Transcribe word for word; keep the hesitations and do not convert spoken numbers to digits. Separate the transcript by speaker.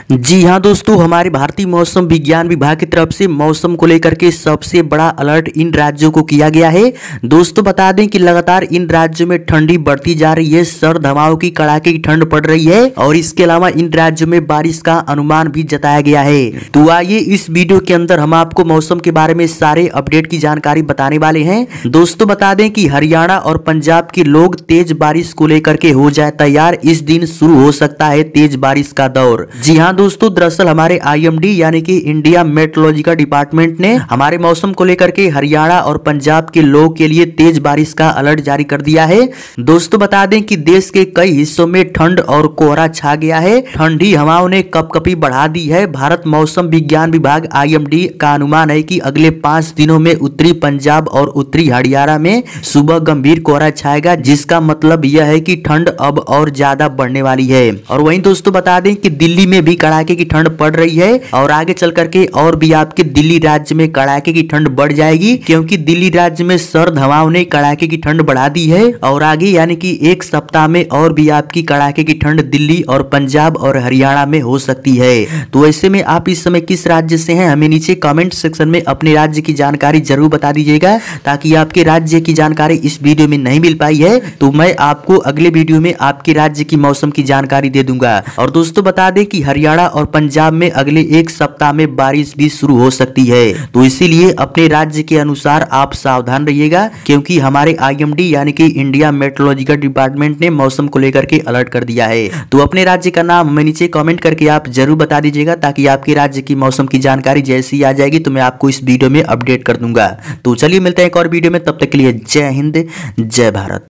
Speaker 1: जी हाँ दोस्तों, हमारे भारतीय मौसम विज्ञान विभाग की तरफ से मौसम को लेकर के सबसे बड़ा अलर्ट इन राज्यों को किया गया है। दोस्तों बता दें कि लगातार इन राज्यों में ठंडी बढ़ती जा रही है, सर्द हवाओं की कड़ाके की ठंड पड़ रही है और इसके अलावा इन राज्यों में बारिश का अनुमान भी जताया गया है। तो आइए इस वीडियो के अंदर हम आपको मौसम के बारे में सारे अपडेट की जानकारी बताने वाले हैं। दोस्तों बता दें कि हरियाणा और पंजाब के लोग तेज बारिश को लेकर के हो जाए तैयार, इस दिन शुरू हो सकता है तेज बारिश का दौर। जी हाँ दोस्तों, दरअसल हमारे आई एम डी यानी कि इंडिया मेट्रोलॉजिकल डिपार्टमेंट ने हमारे मौसम को लेकर के हरियाणा और पंजाब के लोगों के लिए तेज बारिश का अलर्ट जारी कर दिया है। दोस्तों बता दें कि देश के कई हिस्सों में ठंड और कोहरा छा गया है, ठंडी हवाओं ने कपकपी बढ़ा दी है। भारत मौसम विज्ञान विभाग आई एम डी का अनुमान है कि अगले पांच दिनों में उत्तरी पंजाब और उत्तरी हरियाणा में सुबह गंभीर कोहरा छाएगा, जिसका मतलब यह है कि ठंड अब और ज्यादा बढ़ने वाली है। और वहीं दोस्तों बता दें कि दिल्ली में भी कड़ाके की ठंड पड़ रही है और आगे चल करके और भी आपके दिल्ली राज्य में कड़ाके की ठंड बढ़ जाएगी, क्योंकि दिल्ली राज्य में सर्द हवाओं ने कड़ाके की ठंड बढ़ा दी है और आगे यानी कि एक सप्ताह में और भी आपकी कड़ाके की ठंड दिल्ली और पंजाब और हरियाणा में हो सकती है। तो ऐसे में आप इस समय किस राज्य से हैं, हमें नीचे कमेंट सेक्शन में अपने राज्य की जानकारी जरूर बता दीजिएगा, ताकि आपके राज्य की जानकारी इस वीडियो में नहीं मिल पाई है तो मैं आपको अगले वीडियो में आपके राज्य की मौसम की जानकारी दे दूंगा। और दोस्तों बता दें कि हरियाणा और पंजाब में अगले एक सप्ताह में बारिश भी शुरू हो सकती है, तो इसीलिए अपने राज्य के अनुसार आप सावधान रहिएगा, क्योंकि हमारे आई एम डी यानी कि इंडिया मेट्रोलॉजिकल डिपार्टमेंट ने मौसम को लेकर के अलर्ट कर दिया है। तो अपने राज्य का नाम हमें नीचे कमेंट करके आप जरूर बता दीजिएगा, ताकि आपके राज्य की मौसम की जानकारी जैसी आ जाएगी तो मैं आपको इस वीडियो में अपडेट कर दूंगा। तो चलिए मिलते हैं एक और वीडियो में, तब तक के लिए जय हिंद जय भारत।